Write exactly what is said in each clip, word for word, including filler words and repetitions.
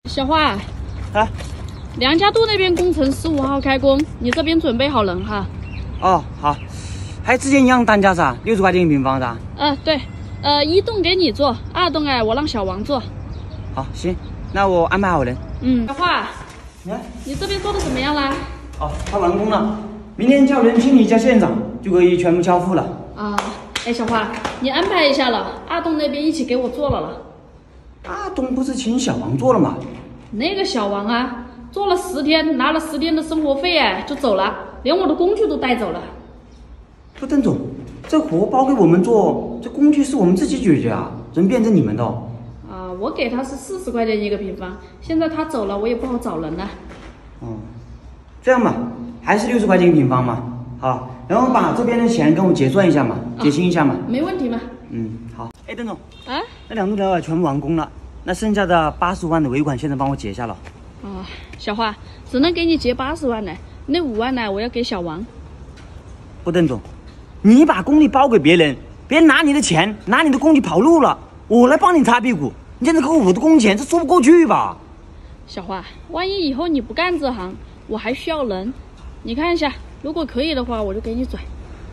小花， 啊， 梁家渡那边工程十五号开工，你这边准备好人哈。 哦，好，还之前一样单价噻，六十块钱一平方噻。 呃，对，呃，一栋给你做，二栋哎，我让小王做。 好，行，那我安排好人。 嗯，小花， 你看， 你这边做的怎么样啦？ 哦，快完工了，明天叫人清理一下现场，就可以全部交付了。 啊，哎，小花，你安排一下了，二栋那边一起给我做了了。 大东不是请小王做了吗？ 那个小王啊，做了十天，拿了十天的生活费哎，就走了，连我的工具都带走了。 不，邓总，这活包给我们做，这工具是我们自己解决啊，怎么变成你们的？ 啊，我给他是四十块钱一个平方，现在他走了，我也不好找人了。 哦，这样吧，还是六十块钱一平方嘛。好，然后把这边的钱跟我结算一下嘛，结清一下嘛。 啊、没问题嘛。 嗯，好。哎，邓总， 啊， 那两栋楼全部完工了，那剩下的八十万的尾款现在帮我结下了。 啊，小花，只能给你结八十万呢，那五万呢，我要给小王。 不，邓总，你把工地包给别人，别人拿你的钱，拿你的工具跑路了，我来帮你擦屁股，你这样子扣我的工钱，这说不过去吧？ 小花，万一以后你不干这行，我还需要人，你看一下，如果可以的话，我就给你转。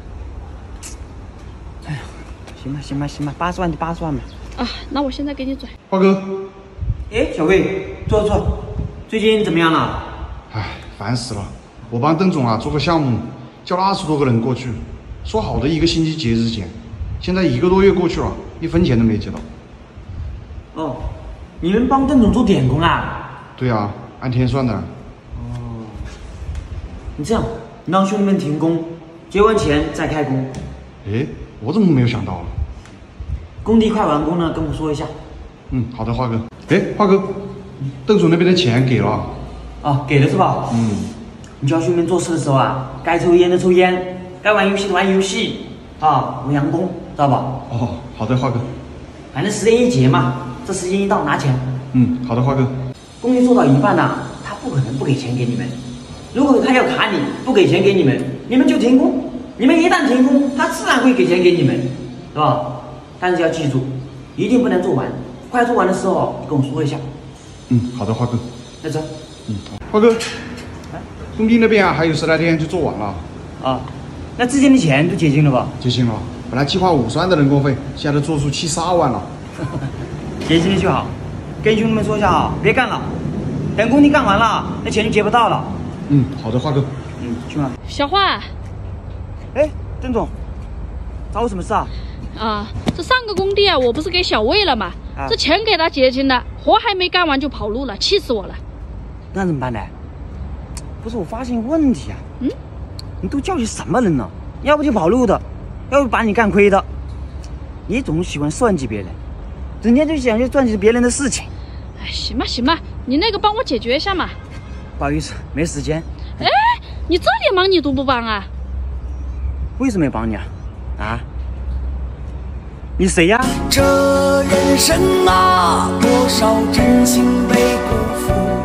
哎呀，行吧，行吧，行吧，八十万就八十万吧。 啊，那我现在给你转。 华哥， 哎，小魏，坐坐，最近怎么样了？ 哎，烦死了！我帮邓总啊做个项目，叫了二十多个人过去，说好的一个星期结日检，现在一个多月过去了，一分钱都没结到。 哦，你们帮邓总做点工啊？ 对啊，按天算的。 哦，你这样，你让兄弟们停工，结完钱再开工。 哎，我怎么没有想到了？ 工地快完工了，跟我说一下。 嗯，好的，华哥。哎，华哥，邓总那边的钱给了。 啊，给了是吧？ 嗯。 你叫兄弟们做事的时候啊，该抽烟的抽烟，该玩游戏的玩游戏，啊，不阳功，知道吧？ 哦，好的，华哥。 反正时间一结嘛，这时间一到拿钱。 嗯，好的，华哥。 工地做到一半呢、啊，他不可能不给钱给你们。如果他要卡你，不给钱给你们，你们就停工。你们一旦停工，他自然会给钱给你们，是吧？但是要记住，一定不能做完。快做完的时候，你跟我说一下。 嗯，好的，华哥。 那走。 嗯，好。华哥，工地那边啊，还有十来天就做完了。 啊，那之前的钱都结清了吧？ 结清了。本来计划五十万的人工费，现在都做出七十二万了。 结清了就好。跟兄弟们说一下啊，别干了。等工地干完了，那钱就结不到了。 嗯，好的，华哥。 嗯，去吧。 小花。 哎，邓总，找我什么事啊？ 啊，这上个工地啊，我不是给小魏了吗？啊、这钱给他结清了，活还没干完就跑路了，气死我了。 那怎么办呢？不是，我发现问题啊。嗯？你都叫些什么人呢？要不就跑路的，要不把你干亏的。你总喜欢算计别人，整天就想去赚取别人的事情。 哎，行吧行吧，你那个帮我解决一下嘛。 不好意思，没时间。 哎，你这点忙你都不帮啊？ 为什么要帮你啊？啊？你谁呀？ 这人生啊，多少真心被辜负。